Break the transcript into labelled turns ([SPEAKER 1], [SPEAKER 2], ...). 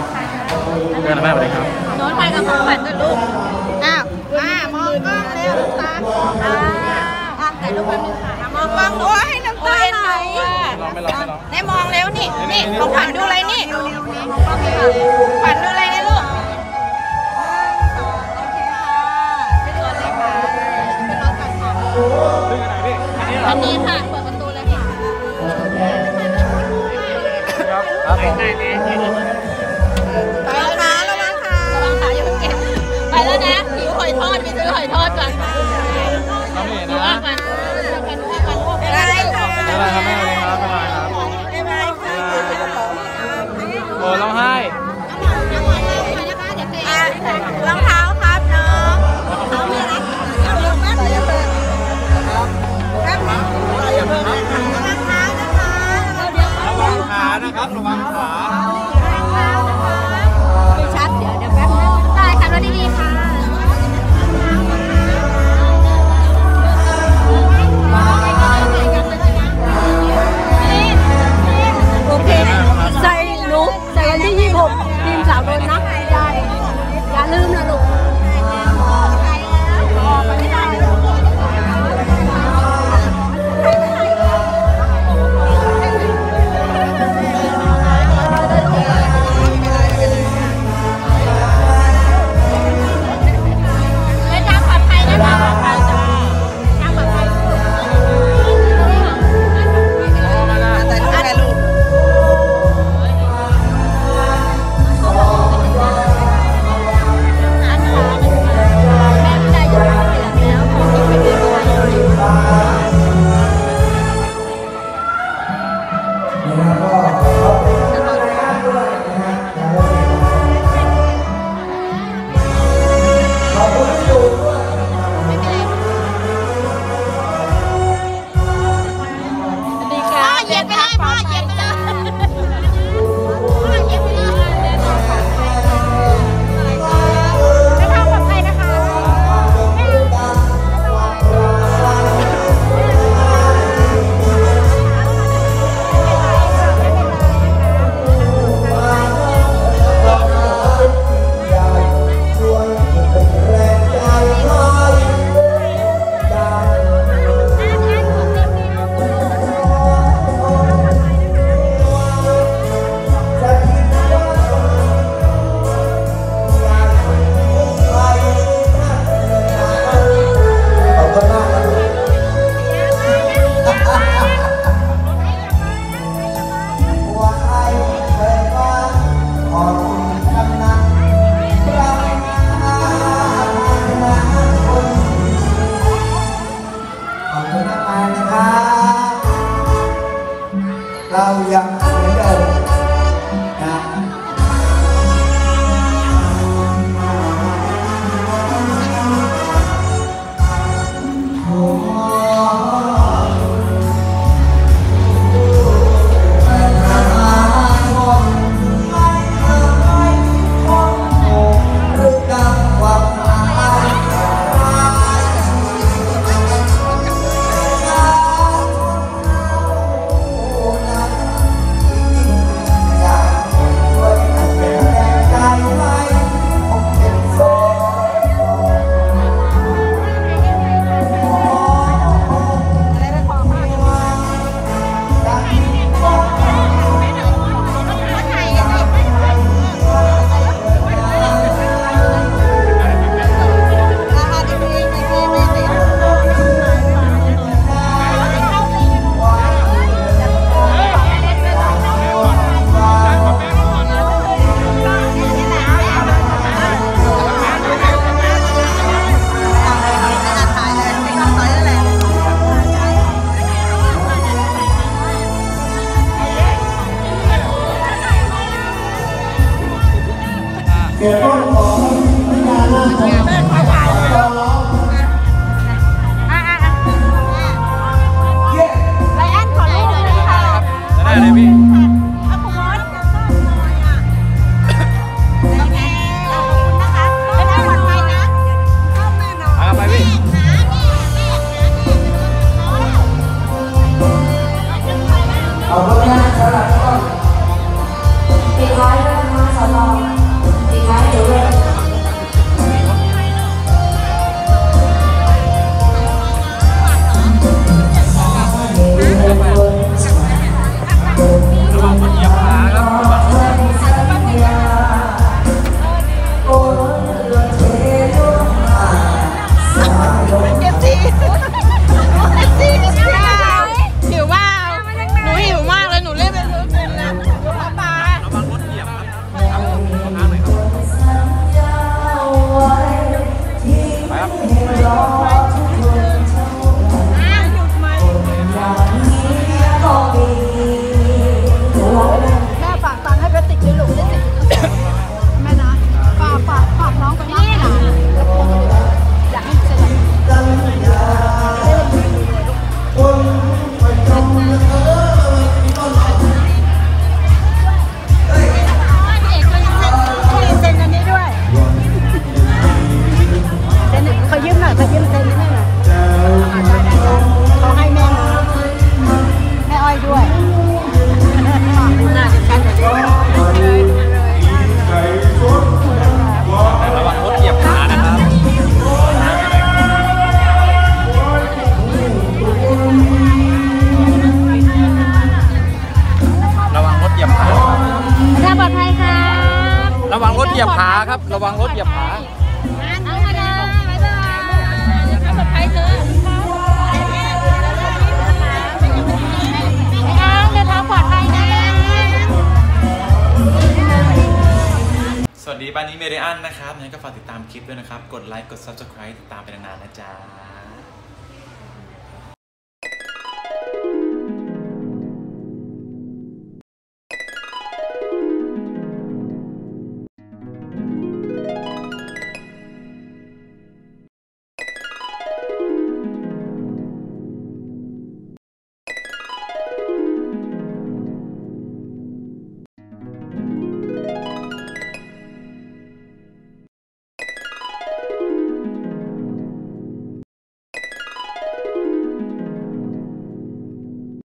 [SPEAKER 1] เพื่อนแม่สวัสดีครับ
[SPEAKER 2] โน้ตไปกับของขวัญด้วยลูกอ้าวมองกล้องเร็วตาถ่ายรูปแป๊บนึงค่ะมองกล้องดูให้น้ำตาไหลได้มองเร็วนี่ของขวัญดูอะไรนี่ขวัญดูอะไรเนี่ยลูกอันนี้ค่ะเปิดประตูเลยค่ะไปแล้วนะระวังค่ะอย่าเพิ่งเก็บไปแล้วนะหิวหอยทอดไปซื้อหอยทอดก่อนดูอ่ะก่อนได้ค่ะ
[SPEAKER 1] บ๊ายบายครับแม่เลยครับบ๊ายบายครับ
[SPEAKER 2] บ๊ายบายค่ะ
[SPEAKER 1] โอ้ร้องไห้
[SPEAKER 2] รองเท้าครับน้องน้องมีอะไรเอาลงมาเลยครับระวังเท้านะคะ
[SPEAKER 1] ระวังขานะครับระวังขา
[SPEAKER 2] ไม่ชัดเดี๋ยวแป๊บนึงได้ค่ะรถดีๆค่ะโอเคใส่ลูกใส่วันที่26ทีมสาวโดนนะอย่าลืมนะลูก
[SPEAKER 3] เรายังเหมือนเดิมนะ เกี่ยวกับของวิญญาณราชได้เลย
[SPEAKER 1] พี่
[SPEAKER 3] เอาไปนะสลัดก่อนปิดท้ายด้วยนะคะสำหรับ
[SPEAKER 1] ระวังรถเหยียบขาครับระวังรถเหยียบขา
[SPEAKER 2] เอามาเลยบ๊ายบายขับรถไปเถอะเดินทางปลอดภัยนะ
[SPEAKER 4] สวัสดีบ้านนี้เมเดียนนะครับงั้นก็ฝากติดตามคลิปด้วยนะครับกดไลค์กด Subscribe ติดตามไปนานๆนะจ๊ะ